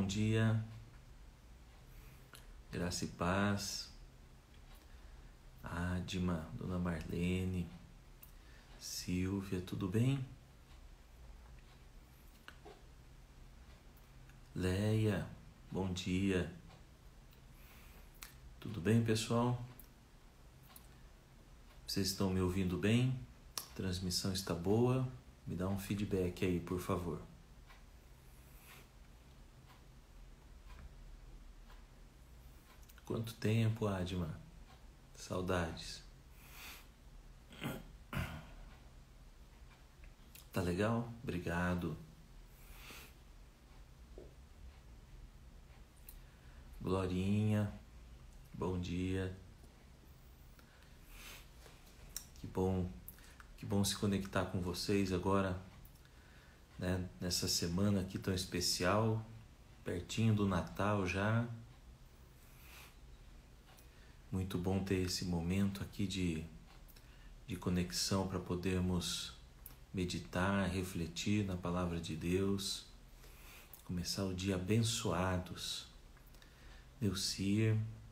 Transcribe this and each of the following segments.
dia, graça e paz. Adma, Dona Marlene, Silvia, tudo bem? Leia, bom dia. Tudo bem, pessoal? Vocês estão me ouvindo bem? A transmissão está boa? Me dá um feedback aí, por favor. Quanto tempo, Adma? Saudades. Tá legal? Obrigado. Glorinha, bom dia. Que bom se conectar com vocês agora, né? Nessa semana aqui tão especial, pertinho do Natal já. Muito bom ter esse momento aqui de conexão para podermos meditar, refletir na Palavra de Deus, começar o dia abençoados. Neucir,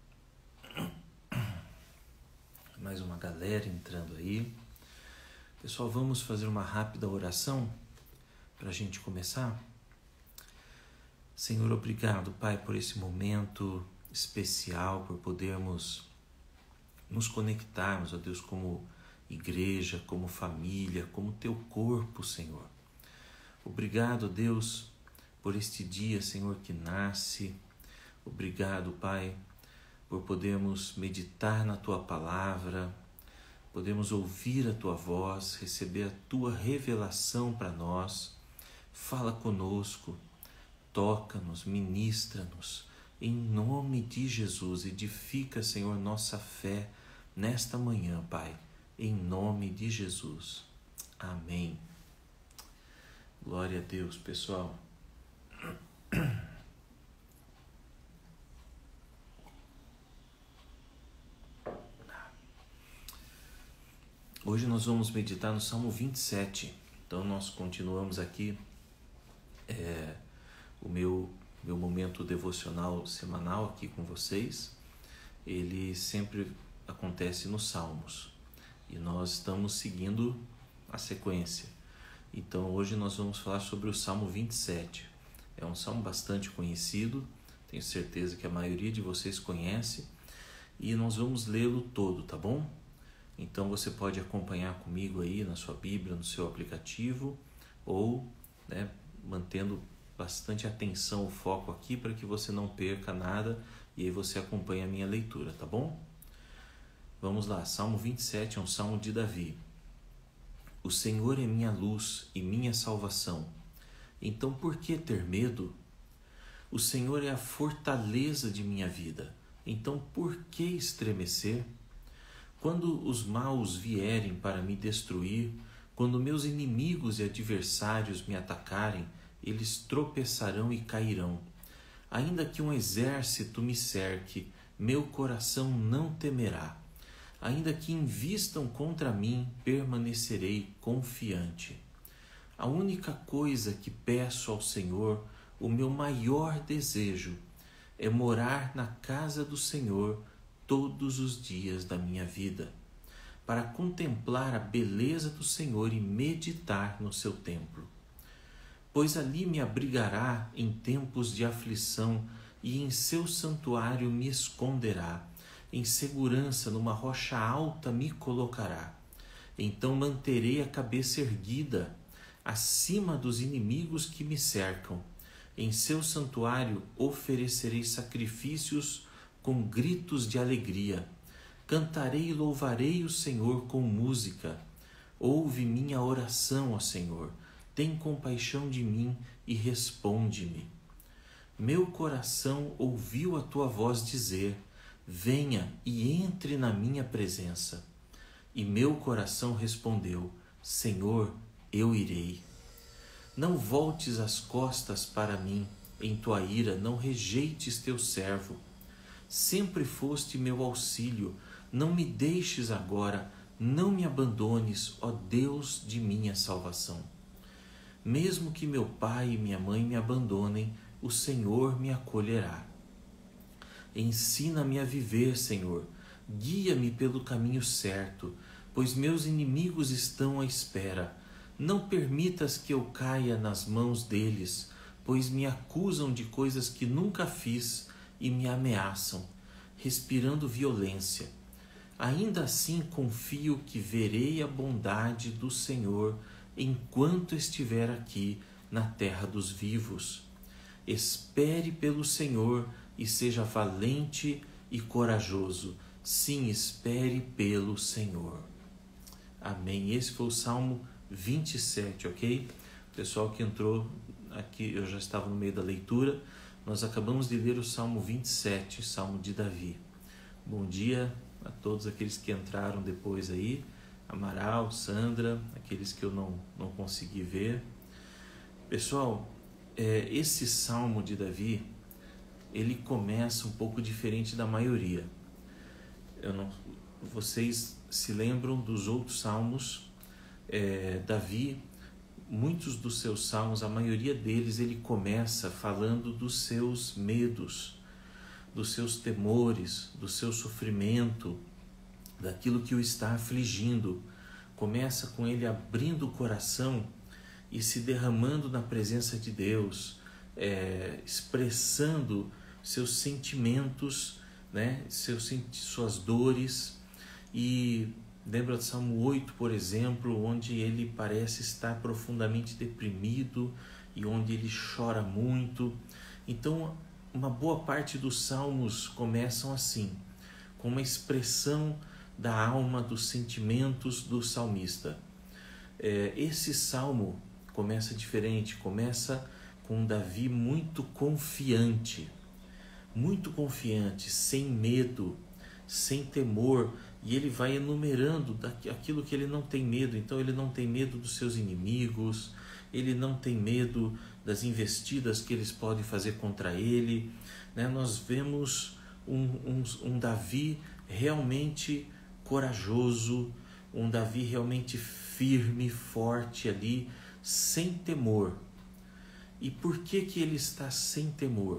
mais uma galera entrando aí. Pessoal, vamos fazer uma rápida oração para a gente começar? Senhor, obrigado, Pai, por esse momento especial, por podermos nos conectarmos, ó Deus, como igreja, como família, como Teu corpo, Senhor. Obrigado, Deus, por este dia, Senhor, que nasce. Obrigado, Pai, por podermos meditar na Tua Palavra, podemos ouvir a Tua voz, receber a Tua revelação para nós. Fala conosco, toca-nos, ministra-nos. Em nome de Jesus, edifica, Senhor, nossa fé nesta manhã, Pai. Em nome de Jesus. Amém. Glória a Deus, pessoal. Hoje nós vamos meditar no Salmo 27. Então nós continuamos aqui o meu momento devocional semanal aqui com vocês. Ele sempre acontece nos Salmos e nós estamos seguindo a sequência. Então hoje nós vamos falar sobre o Salmo 27. É um salmo bastante conhecido, tenho certeza que a maioria de vocês conhece, e nós vamos lê-lo todo, tá bom? Então você pode acompanhar comigo aí na sua Bíblia, no seu aplicativo, ou mantendo bastante atenção, o foco aqui, para que você não perca nada e aí você acompanha a minha leitura, tá bom? Vamos lá, Salmo 27 é um salmo de Davi. O Senhor é minha luz e minha salvação, então por que ter medo? O Senhor é a fortaleza de minha vida, então por que estremecer? Quando os maus vierem para me destruir, quando meus inimigos e adversários me atacarem, eles tropeçarão e cairão. Ainda que um exército me cerque, meu coração não temerá. Ainda que invistam contra mim, permanecerei confiante. A única coisa que peço ao Senhor, o meu maior desejo, é morar na casa do Senhor todos os dias da minha vida, para contemplar a beleza do Senhor e meditar no seu templo. Pois ali me abrigará em tempos de aflição e em seu santuário me esconderá. Em segurança numa rocha alta me colocará. Então manterei a cabeça erguida acima dos inimigos que me cercam. Em seu santuário oferecerei sacrifícios com gritos de alegria. Cantarei e louvarei o Senhor com música. Ouve minha oração, ó Senhor. Tem compaixão de mim e responde-me. Meu coração ouviu a tua voz dizer: venha e entre na minha presença. E meu coração respondeu: Senhor, eu irei. Não voltes as costas para mim, em tua ira não rejeites teu servo. Sempre foste meu auxílio, não me deixes agora, não me abandones, ó Deus de minha salvação. Mesmo que meu pai e minha mãe me abandonem, o Senhor me acolherá. Ensina-me a viver, Senhor, guia-me pelo caminho certo, pois meus inimigos estão à espera. Não permitas que eu caia nas mãos deles, pois me acusam de coisas que nunca fiz e me ameaçam, respirando violência. Ainda assim confio que verei a bondade do Senhor enquanto estiver aqui na terra dos vivos. Espere pelo Senhor e seja valente e corajoso. Sim, espere pelo Senhor. Amém. Esse foi o Salmo 27, ok? Pessoal que entrou aqui, eu já estava no meio da leitura. Nós acabamos de ler o Salmo 27, Salmo de Davi. Bom dia a todos aqueles que entraram depois aí. Amaral, Sandra, aqueles que eu não consegui ver. Pessoal, esse Salmo de Davi, ele começa um pouco diferente da maioria. Vocês se lembram dos outros salmos? Davi, muitos dos seus salmos, a maioria deles, ele começa falando dos seus medos, dos seus temores, do seu sofrimento, daquilo que o está afligindo. Começa com ele abrindo o coração e se derramando na presença de Deus, expressando seus sentimentos, né? Suas dores. E lembra do Salmo 8, por exemplo, onde ele parece estar profundamente deprimido e onde ele chora muito. Então, uma boa parte dos salmos começam assim, com uma expressão da alma, dos sentimentos do salmista. Esse salmo começa diferente, começa com Davi muito confiante, sem medo, sem temor, e ele vai enumerando aquilo que ele não tem medo. Então ele não tem medo dos seus inimigos, ele não tem medo das investidas que eles podem fazer contra ele, né? Nós vemos um Davi realmente corajoso, um Davi realmente firme, forte ali, sem temor. E por que ele está sem temor?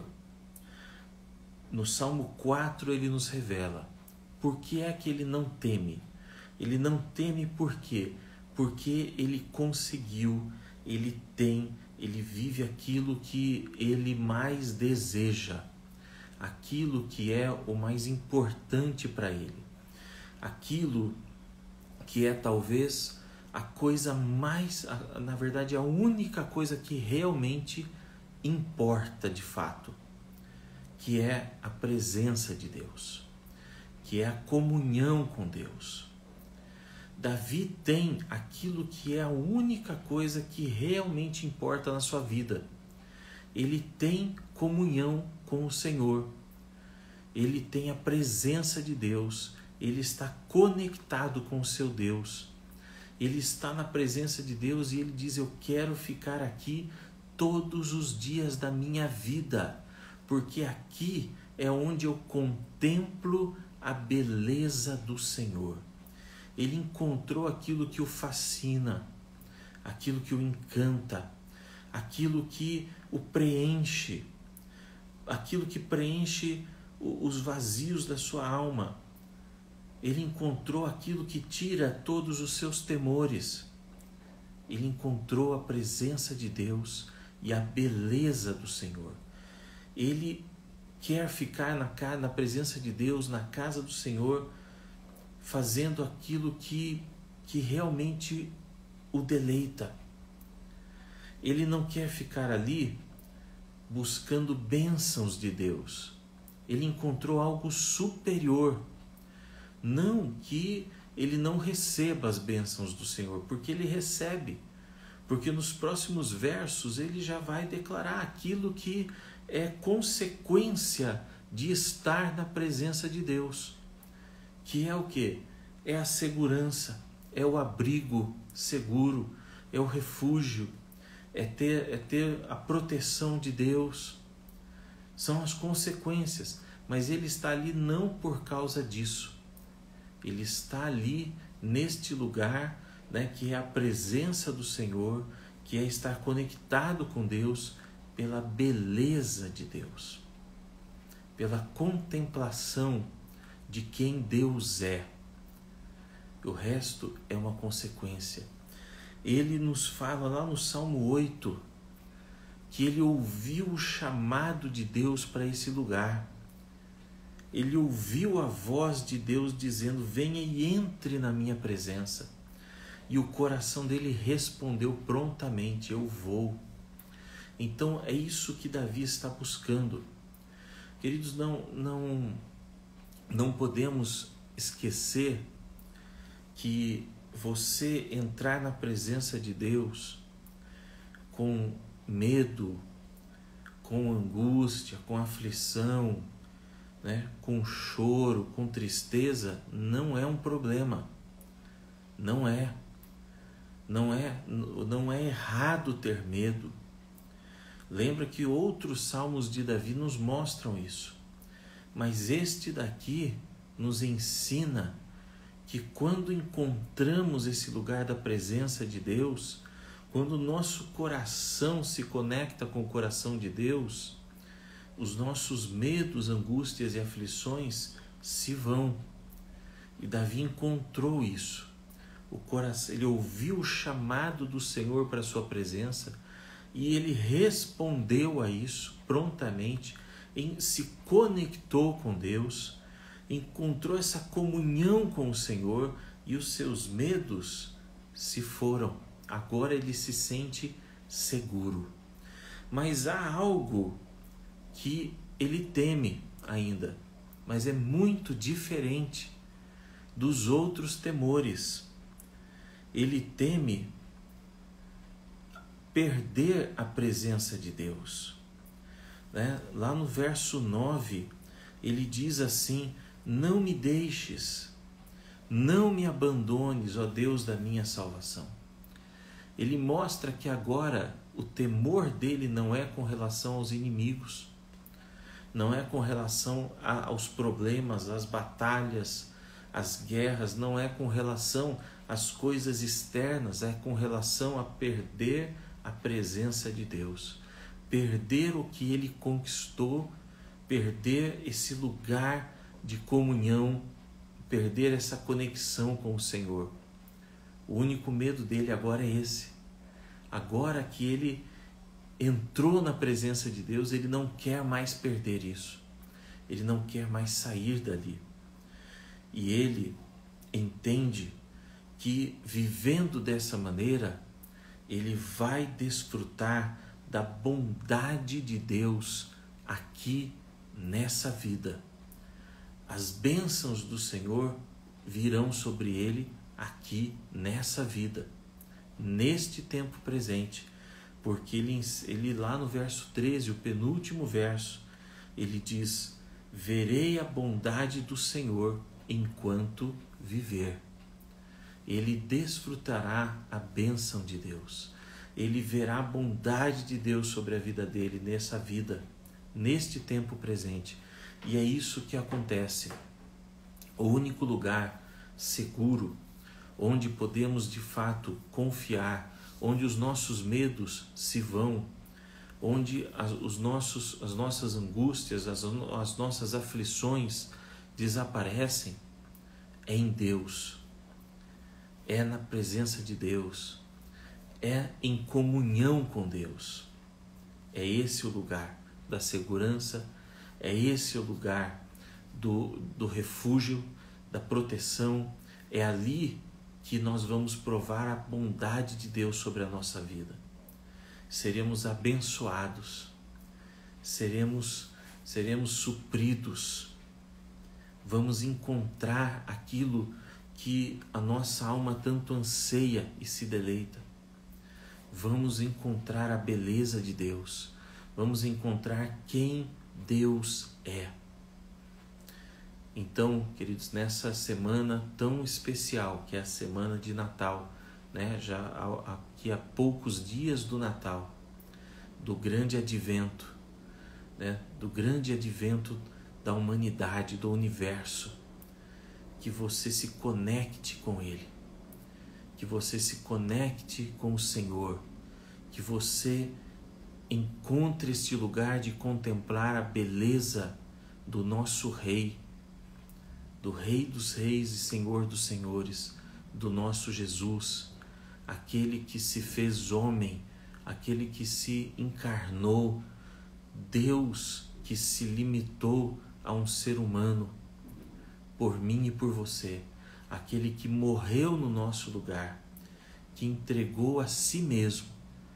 No Salmo 4 ele nos revela por que é que ele não teme. Ele não teme por quê? Porque ele conseguiu, ele vive aquilo que ele mais deseja, aquilo que é o mais importante para ele, aquilo que é talvez a coisa mais, na verdade, a única coisa que realmente importa de fato, que é a presença de Deus, que é a comunhão com Deus. Davi tem aquilo que é a única coisa que realmente importa na sua vida. Ele tem comunhão com o Senhor, ele tem a presença de Deus, ele está conectado com o seu Deus, ele está na presença de Deus e ele diz: eu quero ficar aqui todos os dias da minha vida, porque aqui é onde eu contemplo a beleza do Senhor. Ele encontrou aquilo que o fascina, aquilo que o encanta, aquilo que o preenche, aquilo que preenche os vazios da sua alma. Ele encontrou aquilo que tira todos os seus temores. Ele encontrou a presença de Deus e a beleza do Senhor. Ele quer ficar na presença de Deus, na casa do Senhor, fazendo aquilo que realmente o deleita. Ele não quer ficar ali buscando bênçãos de Deus. Ele encontrou algo superior. Não que ele não receba as bênçãos do Senhor, porque ele recebe. Porque nos próximos versos ele já vai declarar aquilo que é consequência de estar na presença de Deus. Que é o quê? É a segurança, é o abrigo seguro, é o refúgio, é ter a proteção de Deus. São as consequências, mas ele está ali não por causa disso. Ele está ali neste lugar, né, que é a presença do Senhor, que é estar conectado com Deus, pela beleza de Deus, pela contemplação de quem Deus é. O resto é uma consequência. Ele nos fala lá no Salmo 8 que ele ouviu o chamado de Deus para esse lugar. Ele ouviu a voz de Deus dizendo: venha e entre na minha presença. E o coração dele respondeu prontamente: eu vou. Então é isso que Davi está buscando. Queridos, não podemos esquecer que você entrar na presença de Deus com medo, com angústia, com aflição, né, com choro, com tristeza, não é um problema. Não é errado ter medo. Lembra que outros salmos de Davi nos mostram isso. Mas este daqui nos ensina que quando encontramos esse lugar da presença de Deus, quando o nosso coração se conecta com o coração de Deus, os nossos medos, angústias e aflições se vão. E Davi encontrou isso. O coração, ele ouviu o chamado do Senhor para a sua presença e ele respondeu a isso prontamente, se conectou com Deus, encontrou essa comunhão com o Senhor e os seus medos se foram. Agora ele se sente seguro. Mas há algo que ele teme ainda, mas é muito diferente dos outros temores. Ele teme perder a presença de Deus. Lá no verso 9, ele diz assim: não me deixes, não me abandones, ó Deus da minha salvação. Ele mostra que agora o temor dele não é com relação aos inimigos, não é com relação aos problemas, às batalhas, às guerras, não é com relação às coisas externas, é com relação a perder a presença de Deus, perder o que ele conquistou, perder esse lugar de comunhão, perder essa conexão com o Senhor. O único medo dele agora é esse. Agora que ele entrou na presença de Deus, ele não quer mais perder isso. Ele não quer mais sair dali. E ele entende que vivendo dessa maneira, ele vai desfrutar da bondade de Deus aqui nessa vida. As bênçãos do Senhor virão sobre ele aqui nessa vida, neste tempo presente, porque ele lá no verso 13, o penúltimo verso, ele diz: verei a bondade do Senhor enquanto viver. Ele desfrutará a bênção de Deus. Ele verá a bondade de Deus sobre a vida dele nessa vida, neste tempo presente. E é isso que acontece. O único lugar seguro, onde podemos de fato confiar, onde os nossos medos se vão, onde as nossas angústias, as nossas aflições desaparecem, é em Deus. É na presença de Deus, é em comunhão com Deus. É esse o lugar da segurança, é esse o lugar do refúgio, da proteção. É ali que nós vamos provar a bondade de Deus sobre a nossa vida. Seremos abençoados, seremos supridos, vamos encontrar aquilo que a nossa alma tanto anseia e se deleita. Vamos encontrar a beleza de Deus, vamos encontrar quem Deus é. Então, queridos, nessa semana tão especial, que é a semana de Natal, já aqui a poucos dias do Natal, do grande advento, do grande advento da humanidade, do universo, que você se conecte com Ele, que você se conecte com o Senhor, que você encontre este lugar de contemplar a beleza do nosso Rei, do Rei dos Reis e Senhor dos Senhores, do nosso Jesus, aquele que se fez homem, aquele que se encarnou, Deus que se limitou a um ser humano, por mim e por você, aquele que morreu no nosso lugar, que entregou a si mesmo,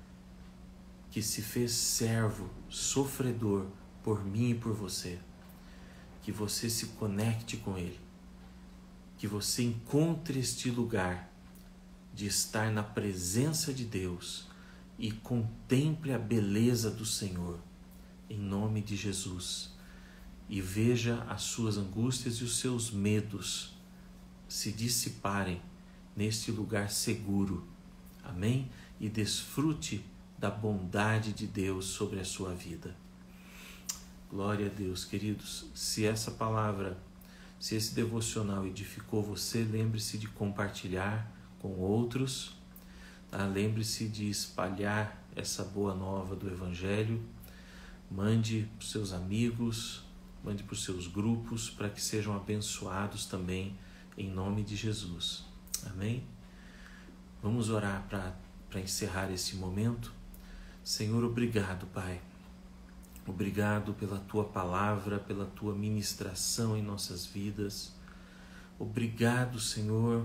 que se fez servo, sofredor, por mim e por você. Que você se conecte com Ele, que você encontre este lugar de estar na presença de Deus e contemple a beleza do Senhor, em nome de Jesus, e veja as suas angústias e os seus medos se dissiparem neste lugar seguro, amém? E desfrute da bondade de Deus sobre a sua vida. Glória a Deus, queridos. Se essa palavra, se esse devocional edificou você, lembre-se de compartilhar com outros, tá? Lembre-se de espalhar essa boa nova do Evangelho. Mande para os seus amigos, mande para os seus grupos, para que sejam abençoados também, em nome de Jesus. Amém? Vamos orar para encerrar esse momento. Senhor, obrigado, Pai. Obrigado pela Tua palavra, pela Tua ministração em nossas vidas. Obrigado, Senhor.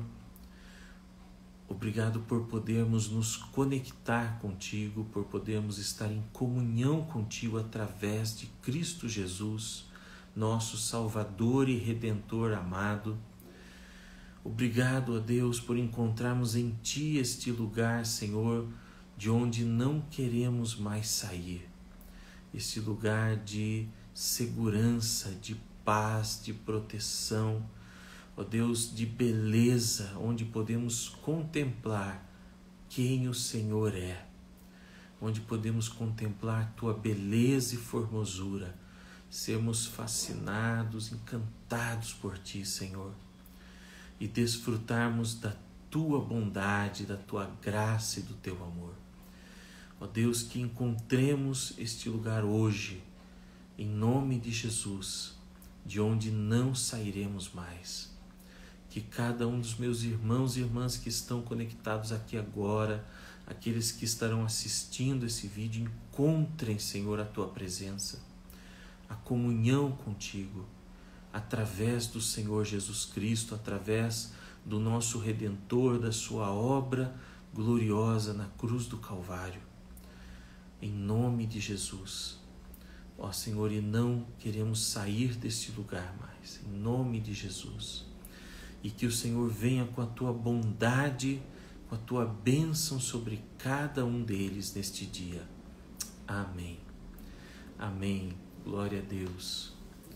Obrigado por podermos nos conectar contigo, por podermos estar em comunhão contigo através de Cristo Jesus, nosso Salvador e Redentor amado. Obrigado, ó Deus, por encontrarmos em Ti este lugar, Senhor, de onde não queremos mais sair. Este lugar de segurança, de paz, de proteção, ó Deus, de beleza, onde podemos contemplar quem o Senhor é, onde podemos contemplar Tua beleza e formosura, sermos fascinados, encantados por Ti, Senhor, e desfrutarmos da Tua bondade, da Tua graça e do Teu amor. Ó Deus, que encontremos este lugar hoje, em nome de Jesus, de onde não sairemos mais. Que cada um dos meus irmãos e irmãs que estão conectados aqui agora, aqueles que estarão assistindo esse vídeo, encontrem, Senhor, a Tua presença, a comunhão contigo, através do Senhor Jesus Cristo, através do nosso Redentor, da Sua obra gloriosa na cruz do Calvário. Em nome de Jesus, ó Senhor, e não queremos sair deste lugar mais, em nome de Jesus, e que o Senhor venha com a Tua bondade, com a Tua bênção sobre cada um deles neste dia. Amém. Amém. Glória a Deus.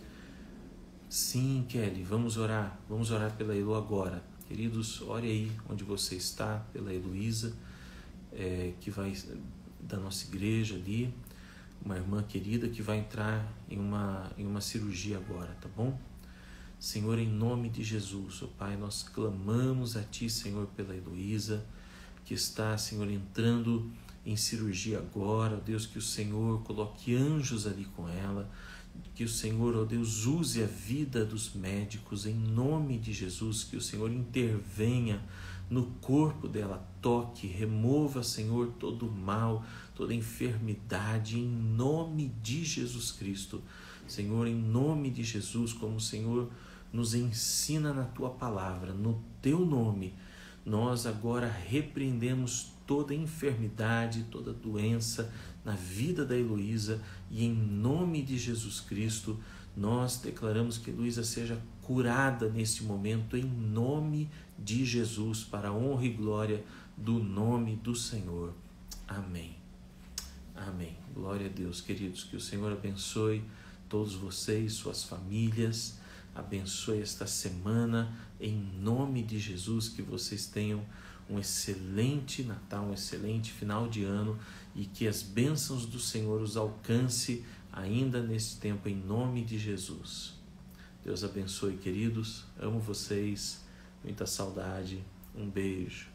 Sim, Kelly, vamos orar pela Elo agora. Queridos, ore aí onde você está, pela Heloísa, que vai da nossa igreja ali, uma irmã querida que vai entrar em uma cirurgia agora, tá bom? Senhor, em nome de Jesus, ó Pai, nós clamamos a Ti, Senhor, pela Heloísa, que está, Senhor, entrando em cirurgia agora, ó Deus, que o Senhor coloque anjos ali com ela, que o Senhor, ó Deus, use a vida dos médicos, em nome de Jesus, que o Senhor intervenha no corpo dela, toque, remova, Senhor, todo o mal, toda enfermidade, em nome de Jesus Cristo. Senhor, em nome de Jesus, como o Senhor nos ensina na Tua palavra, no Teu nome, nós agora repreendemos toda enfermidade, toda doença na vida da Heloísa, e em nome de Jesus Cristo, nós declaramos que Heloísa seja curada neste momento, em nome de Jesus, para a honra e glória do nome do Senhor. Amém. Amém. Glória a Deus, queridos, que o Senhor abençoe todos vocês, suas famílias, abençoe esta semana, em nome de Jesus, que vocês tenham um excelente Natal, um excelente final de ano, e que as bênçãos do Senhor os alcance ainda nesse tempo, em nome de Jesus. Deus abençoe, queridos, amo vocês, muita saudade, um beijo.